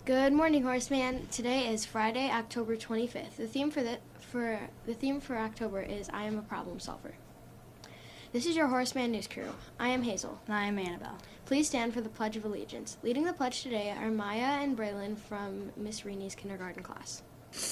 Good morning, Horseman. Today is Friday, October 25th. The theme for October is I am a problem solver. This is your Horseman News Crew. I am Hazel. And I am Annabelle. Please stand for the Pledge of Allegiance. Leading the pledge today are Maya and Braylon from Miss Reenie's kindergarten class.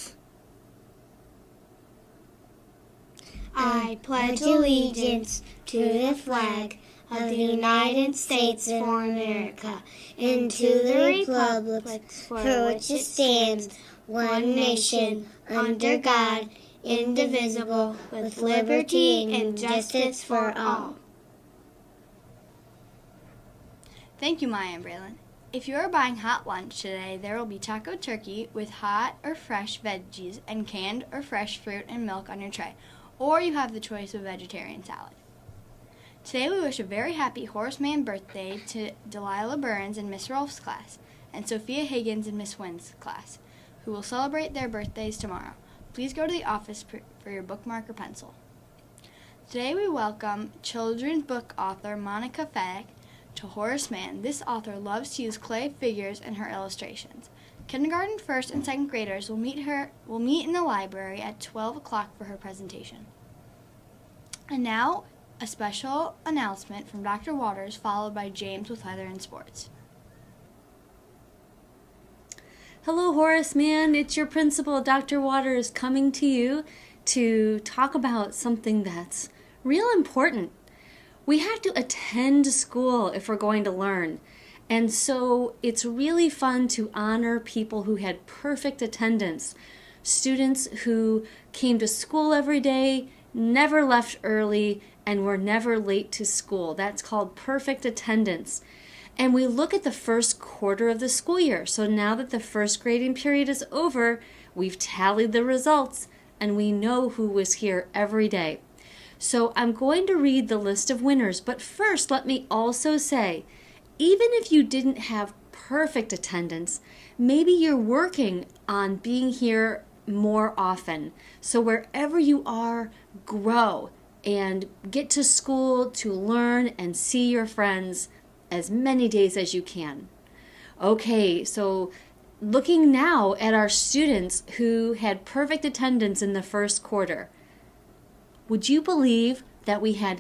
I pledge allegiance to the flag of the United States of America and to the republic for which it stands, one nation, under God, indivisible, with liberty and justice for all. Thank you, Maya and Braylon. If you are buying hot lunch today, there will be taco turkey with hot or fresh veggies and canned or fresh fruit and milk on your tray, or you have the choice of vegetarian salad. Today we wish a very happy Horseman birthday to Delilah Burns in Miss Rolfe's class and Sophia Higgins in Miss Wynn's class, who will celebrate their birthdays tomorrow. Please go to the office for your bookmark or pencil. Today we welcome children's book author Monica Fedek to Horseman. This author loves to use clay figures in her illustrations. Kindergarten, first, and second graders will meet in the library at 12 o'clock for her presentation. And now, a special announcement from Dr. Waters, followed by James with Weather and Sports. Hello, Horseman. It's your principal, Dr. Waters, coming to you to talk about something that's real important. We have to attend school if we're going to learn. And so it's really fun to honor people who had perfect attendance. Students who came to school every day, never left early, and were never late to school. That's called perfect attendance. And we look at the first quarter of the school year. So now that the first grading period is over, we've tallied the results and we know who was here every day. So I'm going to read the list of winners, but first let me also say, even if you didn't have perfect attendance, maybe you're working on being here more often. So wherever you are, grow and get to school to learn and see your friends as many days as you can. Okay, so looking now at our students who had perfect attendance in the first quarter, would you believe that we had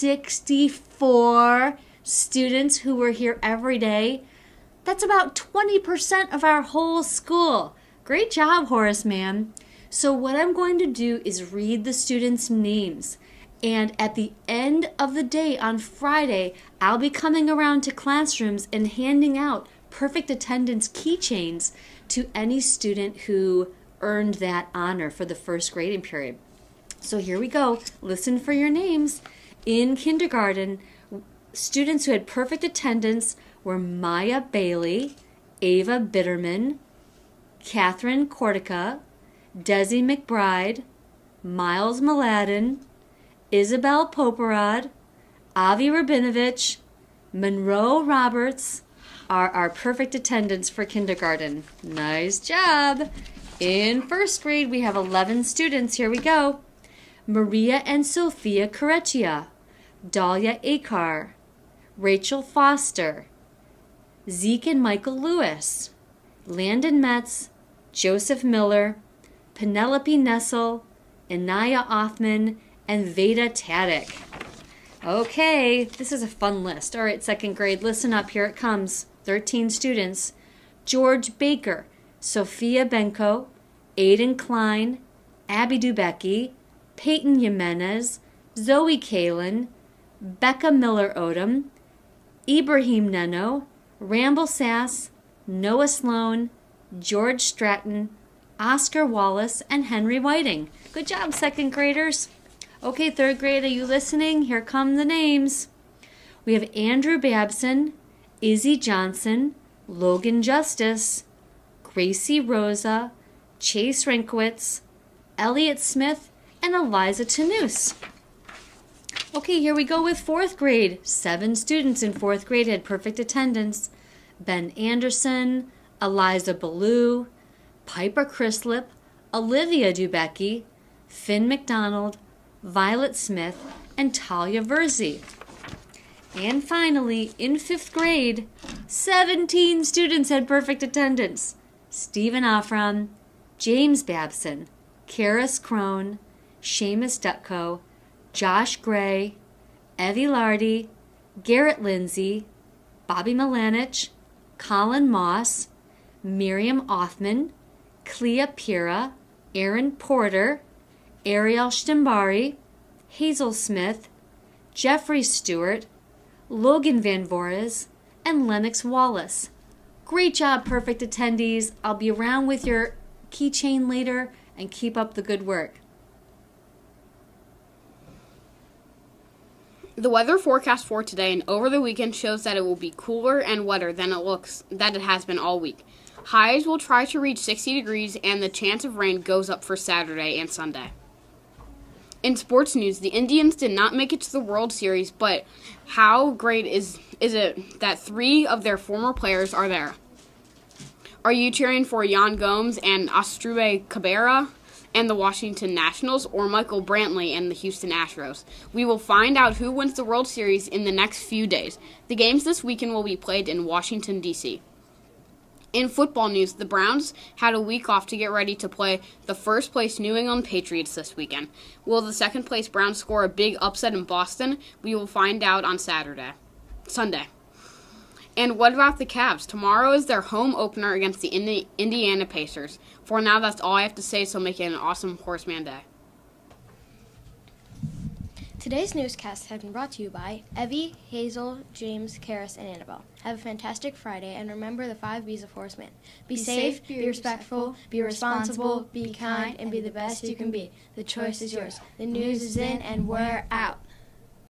64 students who were here every day? That's about 20% of our whole school. Great job, Horseman. So what I'm going to do is read the students' names. And at the end of the day on Friday, I'll be coming around to classrooms and handing out perfect attendance keychains to any student who earned that honor for the first grading period. So here we go. Listen for your names. In kindergarten, students who had perfect attendance were Maya Bailey, Ava Bitterman, Catherine Cortica, Desi McBride, Miles Mladen, Isabel Poparad, Avi Rabinovich, Monroe Roberts are our perfect attendance for kindergarten. Nice job. In first grade, we have 11 students. Here we go. Maria and Sophia Correcchia, Dahlia Akar, Rachel Foster, Zeke and Michael Lewis, Landon Metz, Joseph Miller, Penelope Nessel, Anaya Othman, and Veda Tadek. Okay, this is a fun list. All right, second grade, listen up. Here it comes. 13 students. George Baker, Sophia Benko, Aiden Klein, Abby Dubecki, Peyton Jimenez, Zoe Kalin, Becca Miller Odom, Ibrahim Neno, Ramble Sass, Noah Sloan, George Stratton, Oscar Wallace, and Henry Whiting. Good job, second graders. Okay, third grade, are you listening? Here come the names. We have Andrew Babson, Izzy Johnson, Logan Justice, Gracie Rosa, Chase Rinkowitz, Elliot Smith, and Eliza Tanous. Okay, here we go with fourth grade. 7 students in fourth grade had perfect attendance. Ben Anderson, Eliza Ballou, Piper Chrislip, Olivia Dubecki, Finn McDonald, Violet Smith, and Talia Verzi. And finally, in 5th grade, 17 students had perfect attendance. Stephen Offram, James Babson, Karis Crone, Seamus Dutko, Josh Gray, Evie Lardy, Garrett Lindsay, Bobby Milanich, Colin Moss, Miriam Othman, Clea Pira, Aaron Porter, Ariel Stimbari, Hazel Smith, Jeffrey Stewart, Logan Van Voores, and Lennox Wallace. Great job, perfect attendees. I'll be around with your keychain later, and keep up the good work. The weather forecast for today and over the weekend shows that it will be cooler and wetter than it has been all week. Highs will try to reach 60 degrees, and the chance of rain goes up for Saturday and Sunday. In sports news, the Indians did not make it to the World Series, but how great is it that 3 of their former players are there? Are you cheering for Yan Gomes and Asdrubal Cabrera and the Washington Nationals, or Michael Brantley and the Houston Astros? We will find out who wins the World Series in the next few days. The games this weekend will be played in Washington, D.C. In football news, the Browns had a week off to get ready to play the first-place New England Patriots this weekend. Will the second-place Browns score a big upset in Boston? We will find out on Sunday. And what about the Cavs? Tomorrow is their home opener against the Indiana Pacers. For now, that's all I have to say, so make it an awesome Horseman Day. Today's newscast has been brought to you by Evie, Hazel, James, Karis, and Annabelle. Have a fantastic Friday, and remember the 5 B's of Horseman. Be safe, be respectful, be responsible, be kind, and be the best you can be. The choice is yours. The news is in, and we're out.